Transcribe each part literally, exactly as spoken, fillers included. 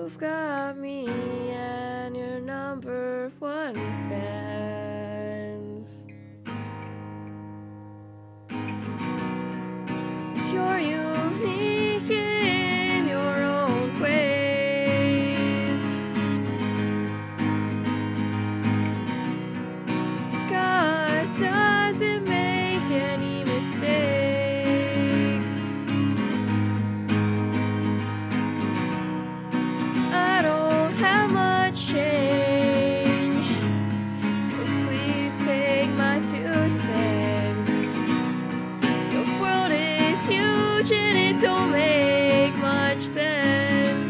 You've got me and your number one fans. You're unique in your own ways. God doesn't make any mistakes. I don't have much change, but please take my two cents. The world is huge and it don't make much sense.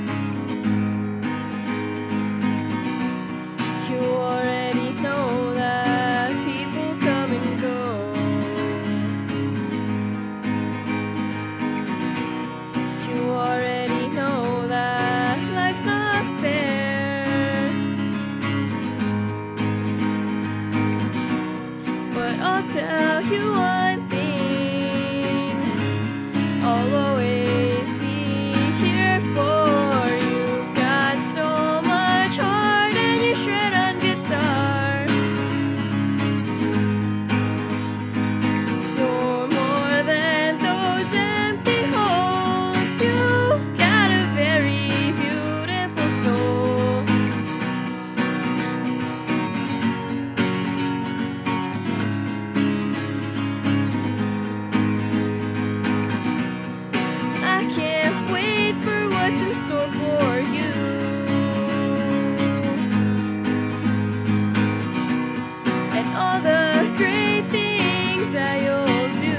You already know that people come and go. You already know that life's not fair. But I'll tell you one thing, I'll always be here for you. Got so much heart and you shred on guitar. You're more than those empty holes. You've got a very beautiful soul. I can't wait for what's in store for you, and all the great things that you'll do.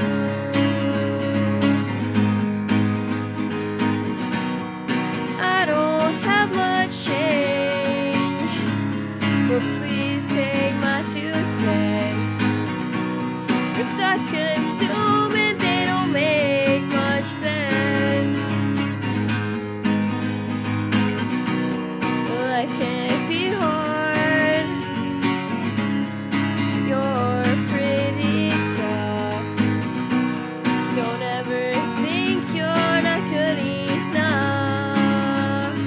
I don't have much change, but please take my two cents. Your thoughts consume and they don't make much sense. Life can be hard. You're pretty tough. Don't ever think you're not good enough.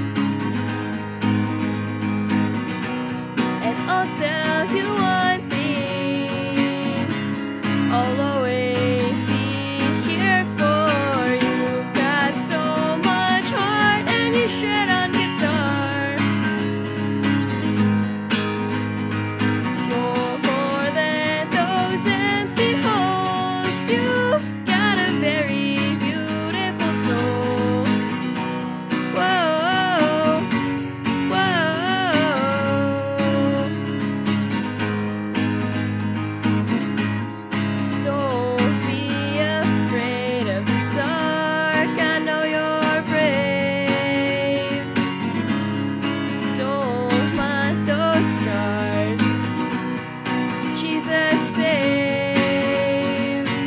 And I'll tell you one thing, I'll always be here for you. You've got so much heart and you shred on guitar. You're more than those empty holes. You've got a very beautiful soul. Whoa, whoa. Don't be afraid of the dark. I know you're brave. Don't mind those scars. Jesus saves.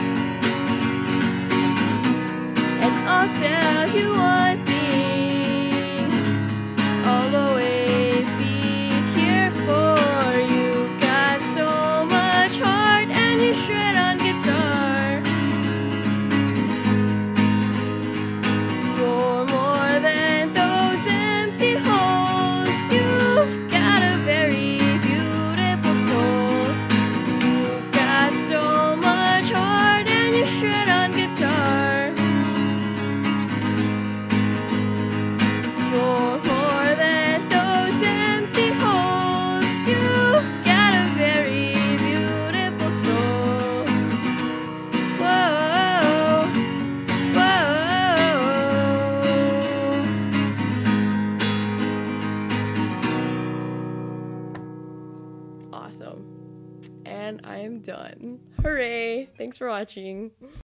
And I'll tell you one thing, I'll always be here for you. Got so much heart and you shred on guitar. You're more than those empty holes. You've got a very beautiful soul. You've got so much heart and you shred on guitar. You're more than those empty holes. You've got a very beautiful soul. Whoa, whoa. Awesome. And I am done. Hooray! Thanks for watching.